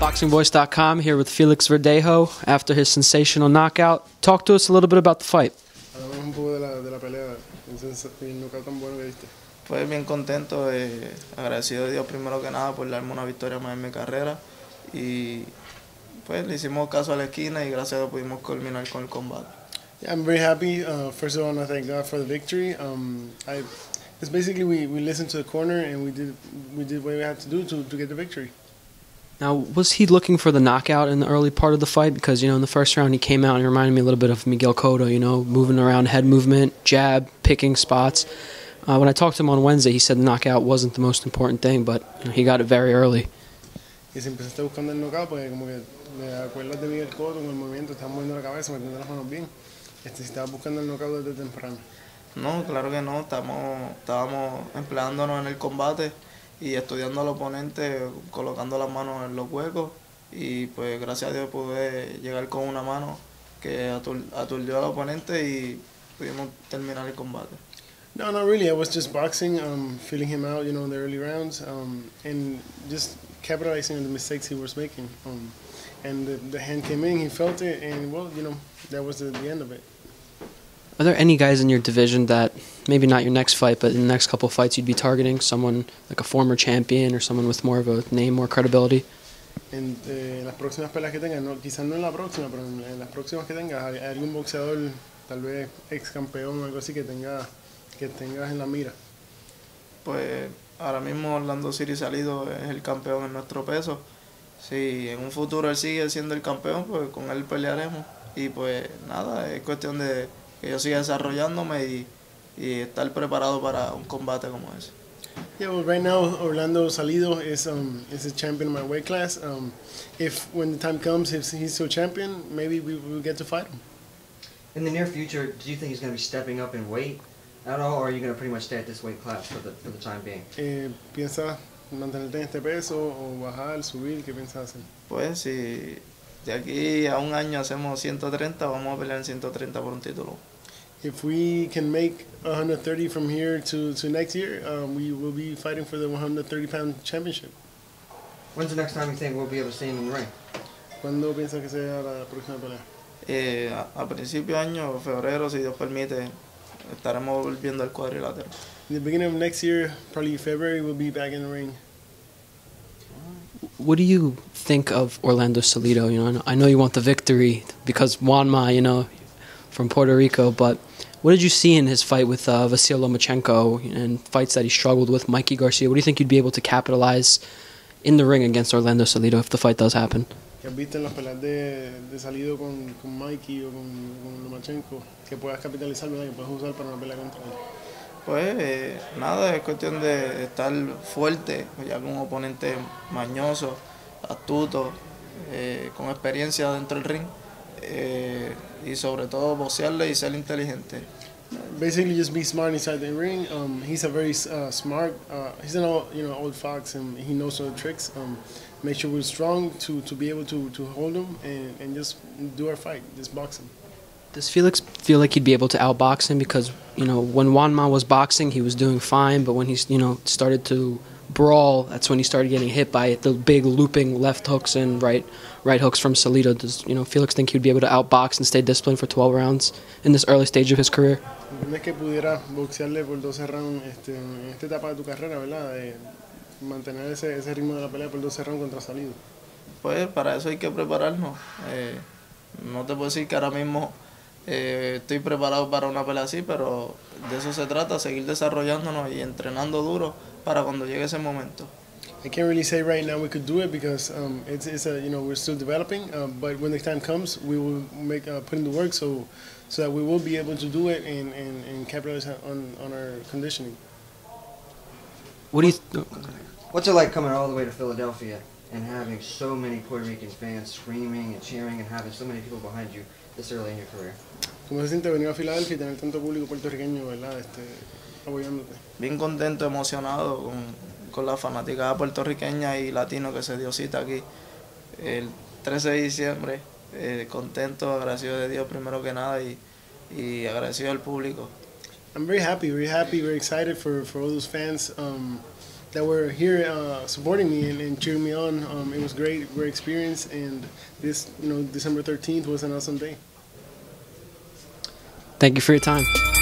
BoxingVoice.com here with Felix Verdejo after his sensational knockout. Talk to us a little bit about the fight. Hablamos un poco de la pelea, el knockout tan bueno que diste. Pues bien contento, agradecido a Dios primero que nada por darme una victoria más en mi carrera y pues le hicimos caso a la esquina y gracias a Dios pudimos culminar con el combate. Yeah, I'm very happy. First of all, I want to thank God for the victory. It's basically we listened to the corner and we did what we had to do to get the victory. Now, was he looking for the knockout in the early part of the fight? Because, in the first round he came out and he reminded me a little bit of Miguel Cotto, moving around, head movement, jab, picking spots. When I talked to him on Wednesday, he said the knockout wasn't the most important thing, but he got it very early. Y si empezaste buscando el knockout, porque como que me acuerdas de Miguel Cotto con el movimiento, estaba moviendo la cabeza, metiendo las manos bien. Si estabas buscando el knockout desde temprano. No, claro que no, estábamos empleándonos en el combate y estudiando al oponente, colocando las manos en los huecos y pues gracias a Dios pude llegar con una mano que aturdió al oponente y pudimos terminar el combate. No, not really. I was just boxing, feeling him out, in the early rounds, and just capitalizing on the mistakes he was making. And the hand came in, he felt it, and that was the end of it. Are there any guys in your division that, maybe not your next fight, but in the next couple of fights you'd be targeting? Someone like a former champion or someone with more of a name, more credibility? En las próximas peleas que tengas, quizás no en la próxima, pero en las próximas que tengas, hay algún boxeador, tal vez ex campeón o algo así, que tengas en la mira. Pues ahora mismo Orlando City Salido es el campeón en nuestro peso. Si en un futuro él sigue siendo el campeón, pues con él pelearemos. Y pues nada, es cuestión de que yo siga desarrollándome y estar preparado para un combate como ese. Yeah, well, right now Orlando Salido is a champion in my weight class. If when the time comes, if he's still champion, maybe we will get to fight him. In the near future, do you think he's going to be stepping up in weight at all, or are you going to pretty much stay at this weight class for the time being? ¿Piensas mantenerte en este peso o bajar, subir? ¿Qué piensas hacer? Pues si de aquí a un año hacemos 130, vamos a pelear en 130 por un título. If we can make 130 from here to next year, we will be fighting for the 130-pound championship. When's the next time you think we'll be able to see him in the ring? ¿Cuándo piensas que sea la próxima pelea? A principio de año, febrero, si Dios permite, estaremos volviendo al cuadrilátero. In the beginning of next year, probably February, we'll be back in the ring. What do you think of Orlando Salido? I know you want the victory because Juanma, from Puerto Rico, but what did you see in his fight with Vasil Lomachenko and fights that he struggled with, Mikey Garcia? What do you think you'd be able to capitalize in the ring against Orlando Salido if the fight does happen? ¿Qué has visto en las peleas de Salido con Mikey o con Lomachenko que puedas capitalizar, ¿verdad? Que puedas usar para una pelea contra él? Pues nada, es cuestión de estar fuerte, ya con un oponente mañoso, astuto, con experiencia dentro del ring. Y sobre todo boxearle y ser inteligente. Basically, just be smart inside the ring. He's a very smart. He's an old fox, and he knows all the tricks. Make sure we're strong to be able to hold him and just do our fight, just box him. Does Felix feel like he'd be able to outbox him? Because, when Juanma was boxing, he was doing fine, but when he, started to brawl, that's when he started getting hit by the big looping left hooks and right hooks from Salido. Does, Felix think he'd be able to outbox and stay disciplined for 12 rounds in this early stage of his career? ¿Entiendes que pudiera boxearle por 12 rounds en esta etapa de tu carrera, verdad? Mantener ese ritmo de la pelea por 12 rounds contra Salido. Pues para eso hay que prepararnos. No te puedo decir que ahora mismo estoy preparado para una pelea así, pero de eso se trata, seguir desarrollándonos y entrenando duro para cuando llegue ese momento. I can't really say right now we could do it because we're still developing. But when the time comes, we will put in the work so that we will be able to do it and capitalize on our conditioning. What's it like coming all the way to Philadelphia and having so many Puerto Rican fans screaming and cheering and having so many people behind you this early in your career? ¿Cómo se siente venir a Filadelfia y tener tanto público puertorriqueño, verdad, apoyándote? Bien contento, emocionado con la fanaticada puertorriqueña y latino que se dio cita aquí el 13 de diciembre. Contento, agradecido de Dios primero que nada y agradecido al público. I'm very happy, very excited for all those fans. that were here supporting me and cheering me on. It was great experience, and this December 13th was an awesome day. Thank you for your time.